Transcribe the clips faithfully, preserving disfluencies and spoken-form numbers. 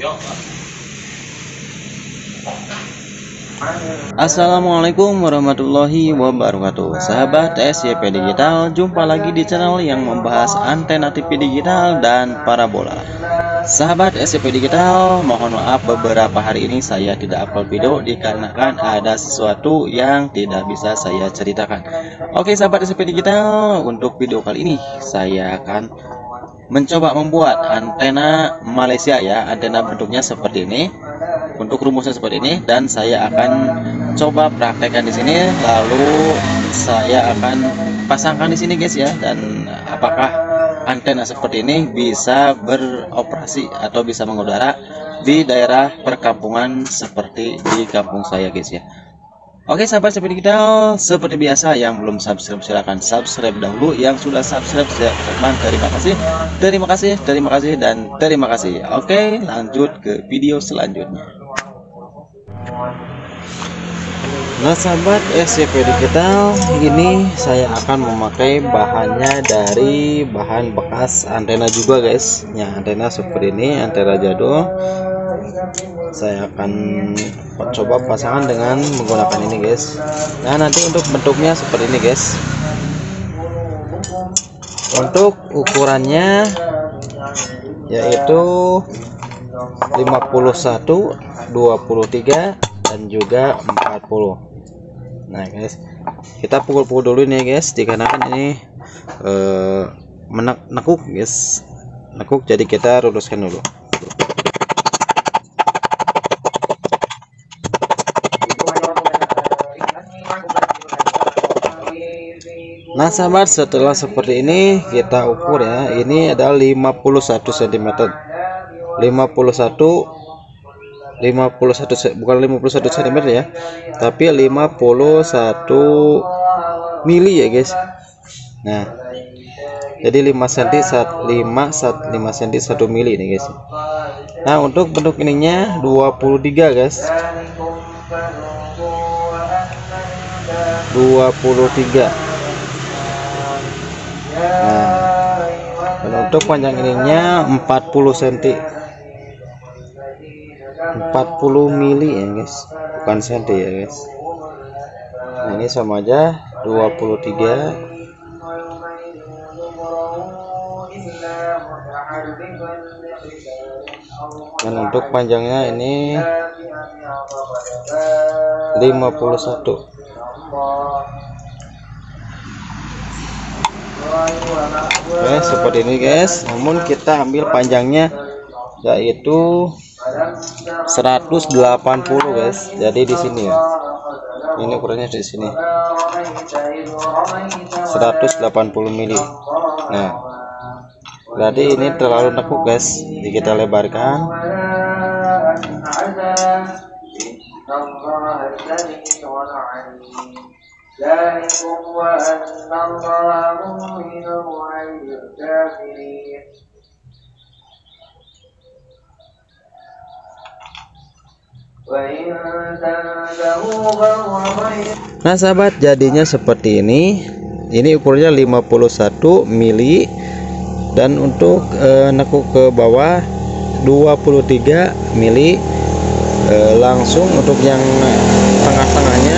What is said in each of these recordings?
Assalamualaikum warahmatullahi wabarakatuh. Sahabat S Y P Digital, jumpa lagi di channel yang membahas antena T V digital dan parabola. Sahabat S Y P Digital, mohon maaf beberapa hari ini saya tidak upload video dikarenakan ada sesuatu yang tidak bisa saya ceritakan. Oke sahabat S Y P Digital, untuk video kali ini saya akan mencoba membuat antena Malaysia ya. Antena bentuknya seperti ini, untuk rumusnya seperti ini, dan saya akan coba praktekkan di sini, lalu saya akan pasangkan di sini guys ya. Dan apakah antena seperti ini bisa beroperasi atau bisa mengudara di daerah perkampungan seperti di kampung saya guys ya. Oke sahabat S Y P Digital, seperti biasa yang belum subscribe silahkan subscribe dahulu, yang sudah subscribe silahkan terima kasih, terima kasih, terima kasih, dan terima kasih. Oke lanjut ke video selanjutnya. Nah sahabat S Y P Digital, ini saya akan memakai bahannya dari bahan bekas antena juga guys ya. Antena seperti ini, antena jadul. Saya akan coba pasangan dengan menggunakan ini guys. Nah nanti untuk bentuknya seperti ini guys. Untuk ukurannya yaitu lima puluh satu, dua puluh tiga, dan juga empat puluh. Nah guys, kita pukul-pukul dulu nih guys, dikarenakan ini eh, menek nekuk guys, nekuk, jadi kita luruskan dulu. Nah sahabat, setelah seperti ini kita ukur ya. Ini adalah lima puluh satu sentimeter, lima puluh satu, lima puluh satu, bukan lima puluh satu sentimeter ya, tapi lima puluh satu mili ya guys. Nah jadi lima sentimeter, lima sentimeter satu mili nih guys. Nah untuk bentuk ininya dua puluh tiga guys, dua puluh tiga. Nah, dan untuk panjang ininya empat puluh sentimeter, empat puluh mili ya guys, bukan senti ya guys. Nah ini sama aja dua puluh tiga. Dan untuk panjangnya ini lima puluh satu. Oke seperti ini guys. Namun kita ambil panjangnya yaitu seratus delapan puluh guys. Jadi di sini ya. Ini ukurannya di sini. seratus delapan puluh mili. Nah, berarti ini terlalu nekuk guys. Jadi kita lebarkan. Nah sahabat, jadinya seperti ini. Ini ukurnya lima puluh satu mili, dan untuk e, nekuk ke bawah dua puluh tiga mili. E, langsung untuk yang tengah-tengahnya,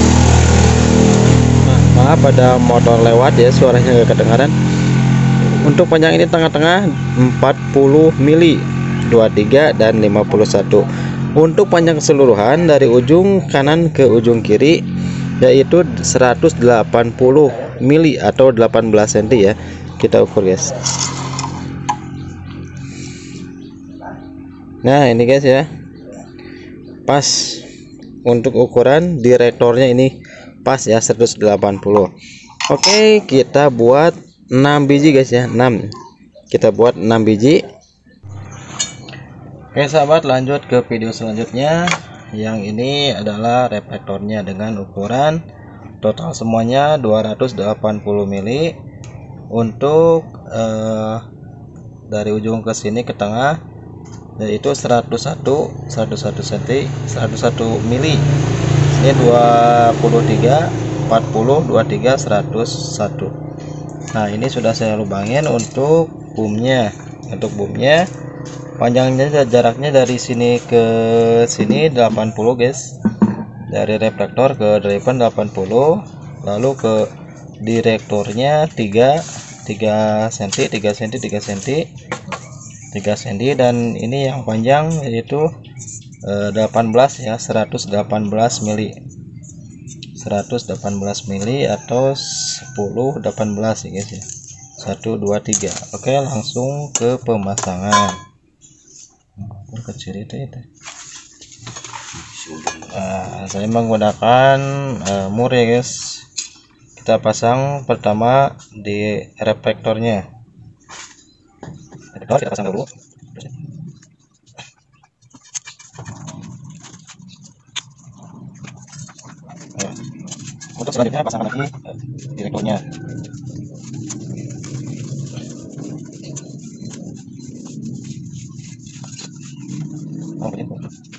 nah, maaf ada motor lewat ya, suaranya gak kedengaran. Untuk panjang ini tengah-tengah empat puluh mili, dua puluh tiga dan lima puluh satu. Untuk panjang keseluruhan dari ujung kanan ke ujung kiri yaitu seratus delapan puluh mili atau delapan belas sentimeter ya. Kita ukur guys. Nah ini guys ya, pas untuk ukuran direktornya ini pas ya, seratus delapan puluh. Oke kita buat enam biji guys ya, enam. Kita buat enam biji. Oke sahabat, lanjut ke video selanjutnya. Yang ini adalah reflektornya dengan ukuran total semuanya dua ratus delapan puluh mili. Untuk eh, dari ujung ke sini ke tengah yaitu seratus satu, seratus satu sentimeter, seratus satu mili. Ini dua puluh tiga, empat puluh, dua puluh tiga, seratus satu. Nah ini sudah saya lubangin untuk boomnya. Untuk boomnya Panjangnya jaraknya dari sini ke sini delapan puluh guys, dari reflektor ke driven delapan puluh, lalu ke direktornya tiga senti, tiga senti, tiga senti, tiga senti, dan ini yang panjang yaitu eh, delapan belas ya, seratus delapan belas mili, seratus delapan belas mili atau sepuluh delapan belas ya guys ya, satu dua tiga. Oke, langsung ke pemasangan. Kecil itu itu. Nah, saya menggunakan uh, mur ya guys. Kita pasang pertama di reflektornya. Reflektor kita pasang dulu. Nah, untuk selanjutnya pasang lagi uh, direktornya. Oh, begitu.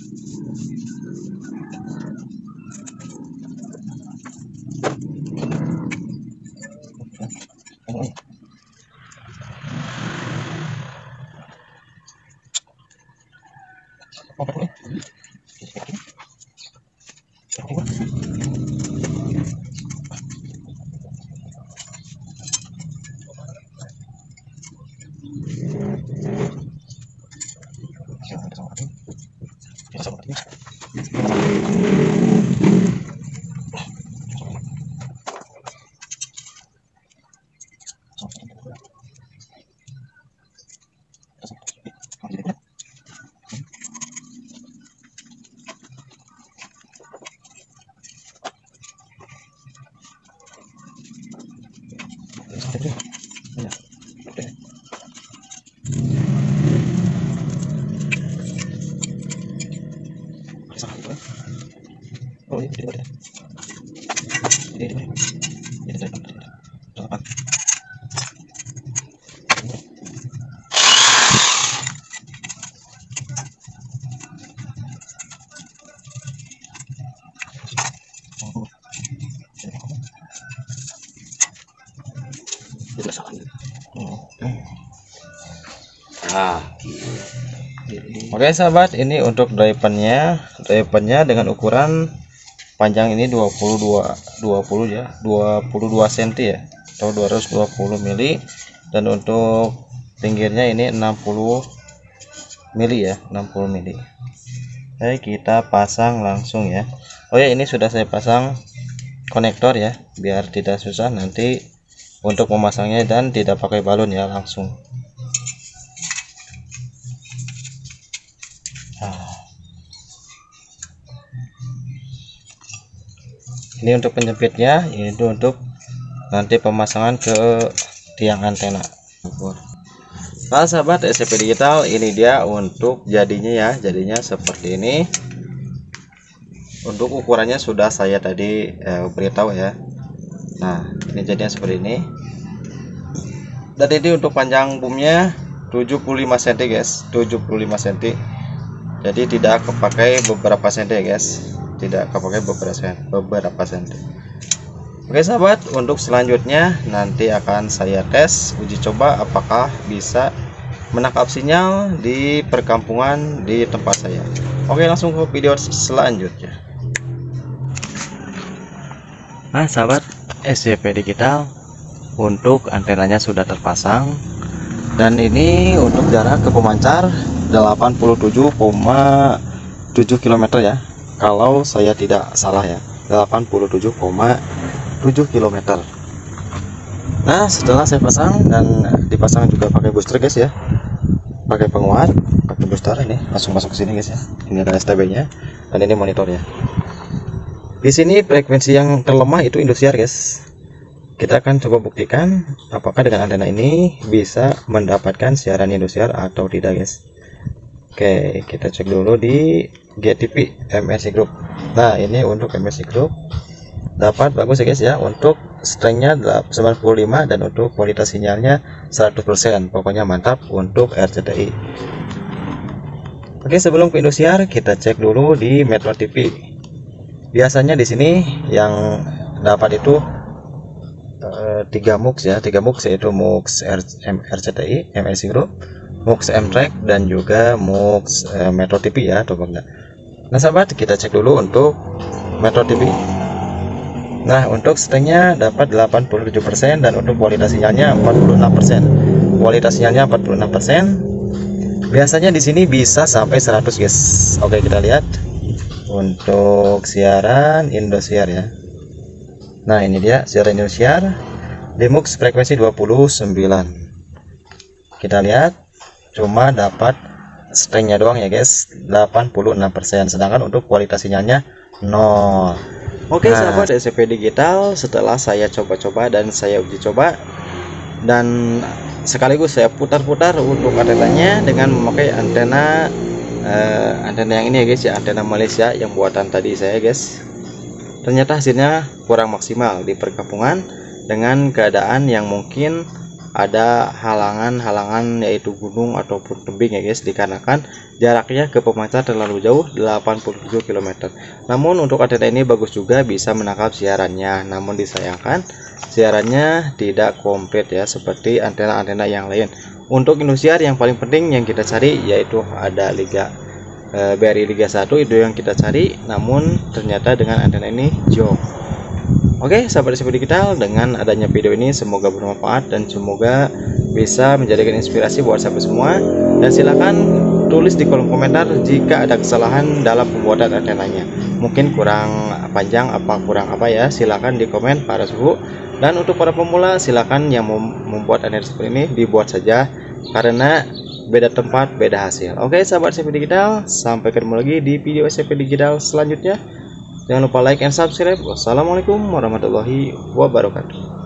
Oh, ini tidak ada. Ini ini. Ini tidak ada. Delapan. Tidak salah. Ah. Oke sahabat, ini untuk drivennya, drivennya dengan ukuran panjang ini dua puluh dua, dua puluh ya, dua puluh dua senti ya, atau dua ratus dua puluh mili, dan untuk pinggirnya ini enam puluh mili ya, enam puluh mili. Oke, kita pasang langsung ya. Oh ya, ini sudah saya pasang konektor ya, biar tidak susah nanti untuk memasangnya dan tidak pakai balon ya, langsung. Ini untuk penjepitnya, itu untuk nanti pemasangan ke tiang antena. Nah sahabat S C P Digital, ini dia untuk jadinya ya, jadinya seperti ini. Untuk ukurannya sudah saya tadi eh, beritahu ya. Nah, ini jadinya seperti ini. Dan ini untuk panjang boomnya tujuh puluh lima senti guys, tujuh puluh lima senti. Jadi tidak kepakai beberapa senti ya guys, tidak kepakai beberapa senti, beberapa senti. Oke sahabat, untuk selanjutnya nanti akan saya tes uji coba apakah bisa menangkap sinyal di perkampungan di tempat saya. Oke, langsung ke video selanjutnya. Nah sahabat S C P Digital, untuk antenanya sudah terpasang, dan ini untuk jarak ke pemancar delapan puluh tujuh koma tujuh kilometer ya, kalau saya tidak salah ya, delapan puluh tujuh koma tujuh kilometer. Nah setelah saya pasang, dan dipasang juga pakai booster guys ya, pakai penguat, pakai booster, ini langsung masuk ke sini guys ya. Ini ada S T B nya, dan ini monitornya. Di sini frekuensi yang terlemah itu Indosiar guys. Kita akan coba buktikan apakah dengan antena ini bisa mendapatkan siaran Indosiar atau tidak guys. Oke, kita cek dulu di G T P M R C Group. Nah ini untuk M R C Group dapat bagus ya guys ya, untuk strengthnya sembilan puluh lima dan untuk kualitas sinyalnya seratus persen. Pokoknya mantap untuk R C T I. Oke, sebelum ke Indosiar kita cek dulu di Metro T V. Biasanya di sini yang dapat itu uh, tiga mux ya, tiga mux yaitu mux R C T I, M R C Group, MUX M-Track dan juga MUX eh, Metro T V ya, atau enggak. Nah sahabat, kita cek dulu untuk Metro T V. Nah untuk setengnya dapat delapan puluh tujuh persen dan untuk kualitas sinyalnya empat puluh enam persen. Kualitas sinyalnya empat puluh enam persen. Biasanya di sini bisa sampai seratus guys. Oke, kita lihat untuk siaran Indosiar ya. Nah ini dia siaran Indosiar di MUX frekuensi dua puluh sembilan. Kita lihat cuma dapat strengnya doang ya guys, delapan puluh enam persen, sedangkan untuk kualitas sinyalnya nol. Oke nah, sahabat S C P Digital, setelah saya coba-coba dan saya uji coba dan sekaligus saya putar-putar untuk antenanya dengan memakai antena uh, antena yang ini ya guys ya, antena Malaysia yang buatan tadi saya guys. Ternyata hasilnya kurang maksimal di perkampungan dengan keadaan yang mungkin ada halangan-halangan yaitu gunung ataupun tebing ya guys, dikarenakan jaraknya ke pemancar terlalu jauh, delapan puluh tujuh kilometer. Namun untuk antena ini bagus juga, bisa menangkap siarannya, namun disayangkan siarannya tidak komplit ya seperti antena-antena yang lain. Untuk Indosiar yang paling penting yang kita cari yaitu ada Liga e, B R I Liga satu, itu yang kita cari, namun ternyata dengan antena ini jauh. Oke sahabat S C P Digital, dengan adanya video ini semoga bermanfaat dan semoga bisa menjadikan inspirasi buat sahabat semua, dan silakan tulis di kolom komentar jika ada kesalahan dalam pembuatan antenanya, mungkin kurang panjang apa kurang apa ya, silakan di komen para suhu. Dan untuk para pemula silakan yang mau membuat antena seperti ini dibuat saja, karena beda tempat beda hasil. Oke sahabat S C P Digital, sampai ketemu lagi di video S C P Digital selanjutnya. Jangan lupa like and subscribe. Wassalamualaikum warahmatullahi wabarakatuh.